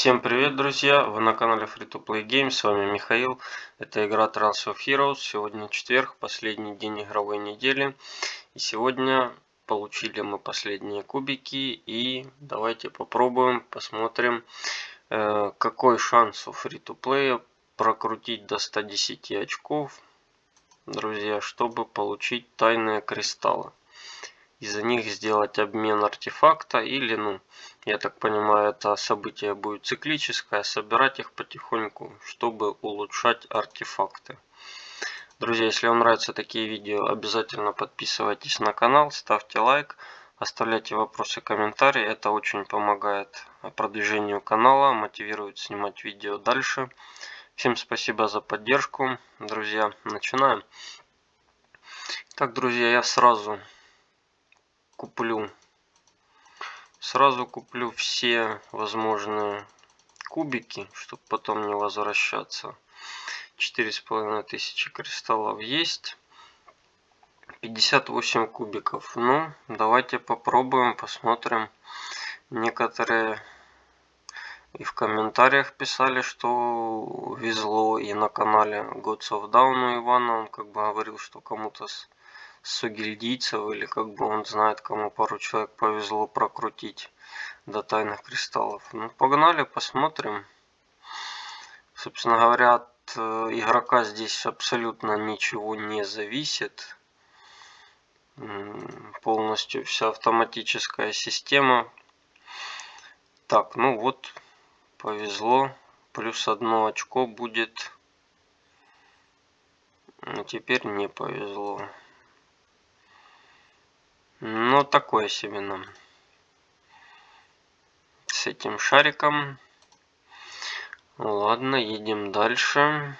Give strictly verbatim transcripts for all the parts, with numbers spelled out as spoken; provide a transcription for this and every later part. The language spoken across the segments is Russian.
Всем привет, друзья! Вы на канале Free to Play Games, с вами Михаил. Это игра Trails of Heroes. Сегодня четверг, последний день игровой недели. И сегодня получили мы последние кубики. И давайте попробуем, посмотрим, э, какой шанс у Free to Play прокрутить до ста десяти очков, друзья, чтобы получить тайные кристаллы. Из-за них сделать обмен артефакта или, ну, я так понимаю, это событие будет циклическое, собирать их потихоньку, чтобы улучшать артефакты. Друзья, если вам нравятся такие видео, обязательно подписывайтесь на канал, ставьте лайк, оставляйте вопросы, комментарии. Это очень помогает продвижению канала, мотивирует снимать видео дальше. Всем спасибо за поддержку. Друзья, начинаем. Так, друзья, я сразу куплю Сразу куплю все возможные кубики, чтобы потом не возвращаться. Четыре с половиной тысячи кристаллов есть. пятьдесят восемь кубиков. Ну, давайте попробуем, посмотрим. Некоторые и в комментариях писали, что везло. И на канале Gods of Dawn у Ивана он как бы говорил, что кому-то с согильдийцев, или как бы он знает, кому пару человек повезло прокрутить до тайных кристаллов. Ну, погнали, посмотрим. Собственно говоря, от э, игрока здесь абсолютно ничего не зависит. М-м, полностью вся автоматическая система. Так, ну вот, повезло. Плюс одно очко будет. Но теперь не повезло. Но такое себе нам. С этим шариком. Ладно, едем дальше.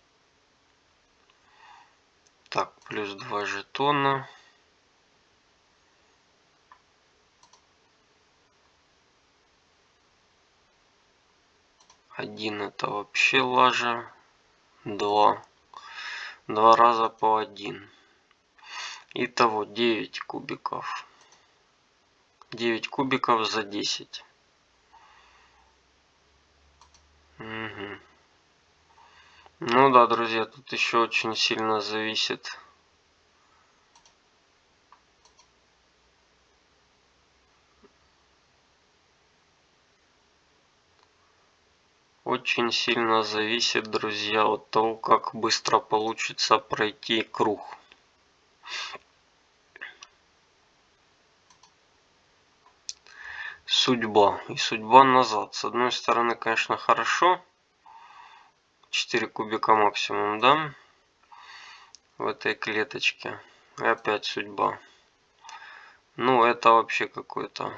Так, плюс два жетона. Один это вообще лажа. Два. Два раза по один. Итого девять кубиков. девять кубиков за десять. Угу. Ну да, друзья, тут еще очень сильно зависит. Очень сильно зависит, друзья, от того, как быстро получится пройти круг. Судьба. И судьба назад. С одной стороны, конечно, хорошо. четыре кубика максимум, да? В этой клеточке. И опять судьба. Ну, это вообще какой-то...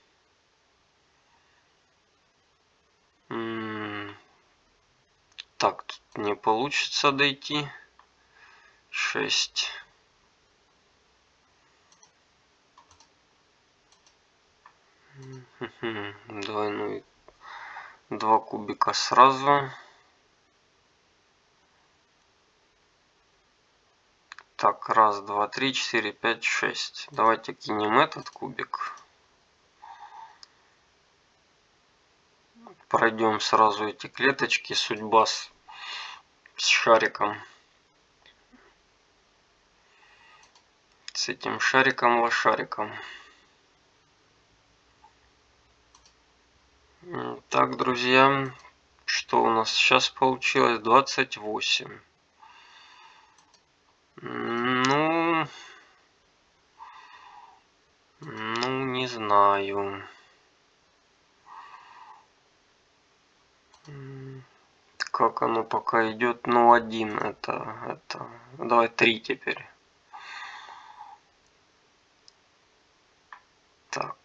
Так, тут не получится дойти. шесть. Двойной. Два кубика сразу. Так, раз, два, три, четыре, пять, шесть. Давайте кинем этот кубик. Пройдем сразу эти клеточки. Судьба с, с шариком. С этим шариком лошариком. Так, друзья, что у нас сейчас получилось? двадцать восемь. Ну, ну, не знаю. Как оно пока идет? Ну, один это, это. Давай три теперь. Так.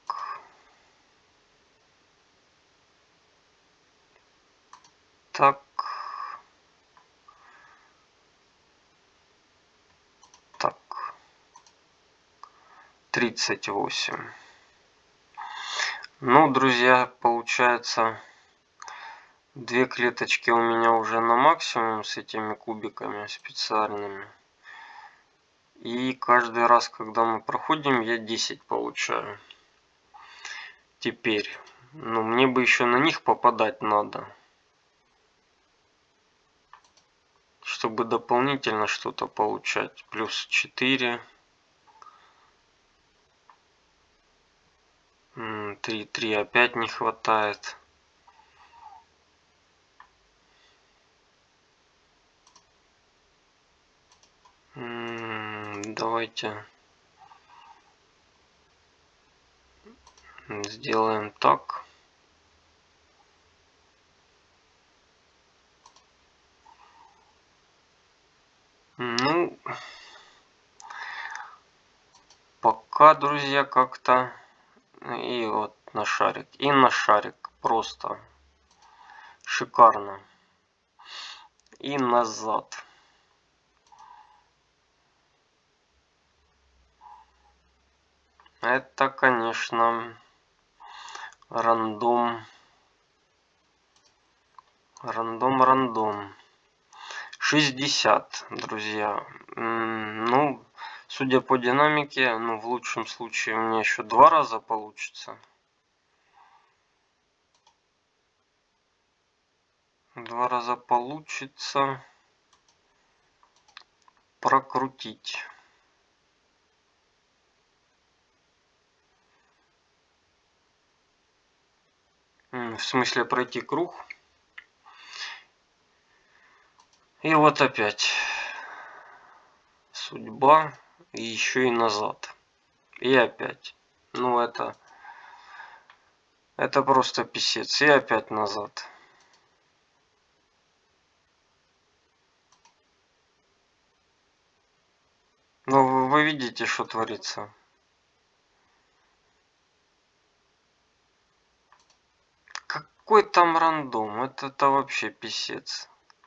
Так. Так. тридцать восемь. Ну, друзья, получается, две клеточки у меня уже на максимум с этими кубиками специальными. И каждый раз, когда мы проходим, я десять получаю. Теперь Но мне бы еще на них попадать надо. Чтобы дополнительно что-то получать. Плюс четыре. три, три опять не хватает. Давайте сделаем так. Ну, пока, друзья, как-то и вот на шарик, и на шарик просто шикарно. И назад. Это, конечно, рандом. Рандом, рандом. шестьдесят, друзья. Ну, судя по динамике, ну, в лучшем случае у меня еще два раза получится. Два раза получится прокрутить. В смысле пройти круг. И вот опять судьба, и еще и назад. И опять. Ну это, это просто писец. И опять назад. Ну вы видите, что творится. Какой там рандом? Это, это вообще писец.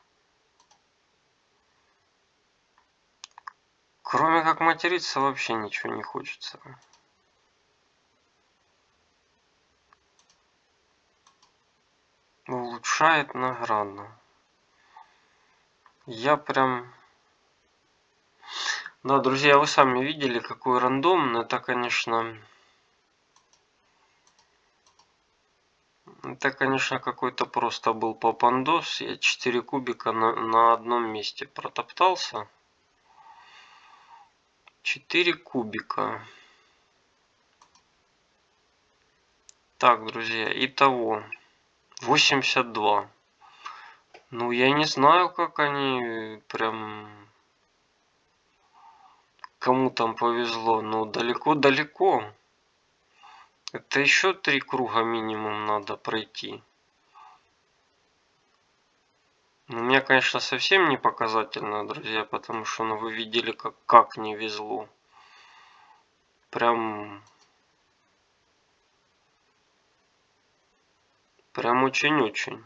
Кроме как материться, вообще ничего не хочется. Улучшает награду. Я прям... Да, друзья, вы сами видели, какой рандом. Это, конечно... Это, конечно, какой-то просто был попандос. Я четыре кубика на, на одном месте протоптался. четыре кубика. Так, друзья, итого восемьдесят два. Ну, я не знаю, как они прям... Кому там повезло. Ну, далеко-далеко. Это еще три круга минимум надо пройти. У меня, конечно, совсем не показательно, друзья, потому что ну, вы видели, как, как не везло. Прям... Прям очень-очень.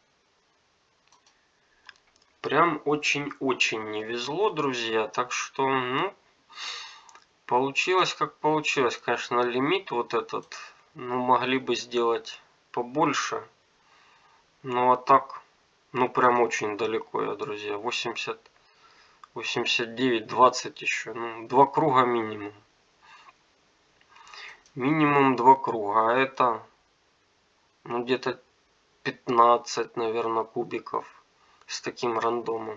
Прям очень-очень не везло, друзья. Так что, ну, получилось как получилось. Конечно, лимит вот этот, ну, могли бы сделать побольше. Ну, а так, ну, прям очень далеко я, друзья. восемьдесят, восемьдесят девять, двадцать еще. Ну, два круга минимум. Минимум два круга. А это, ну, где-то пятнадцать, наверное, кубиков с таким рандомом.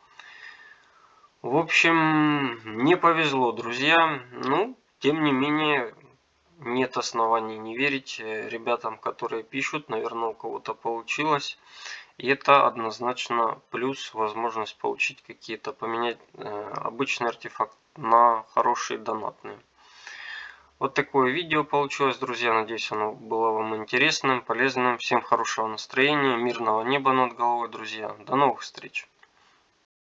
В общем, не повезло, друзья. Ну, тем не менее, нет оснований не верить ребятам, которые пишут. Наверное, у кого-то получилось. И это однозначно плюс, возможность получить какие-то, поменять э, обычный артефакт на хороший донатный. Вот такое видео получилось, друзья. Надеюсь, оно было вам интересным, полезным. Всем хорошего настроения, мирного неба над головой, друзья. До новых встреч!